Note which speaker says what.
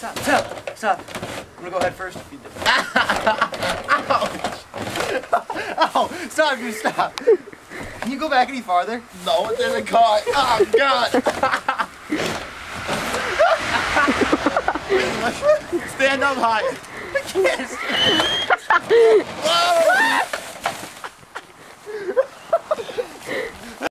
Speaker 1: Stop. I'm gonna go head first. Ow! Stop, you stop. Can you go back any farther?
Speaker 2: No, it didn't caught. Oh, God.
Speaker 1: Stand up high. I can't.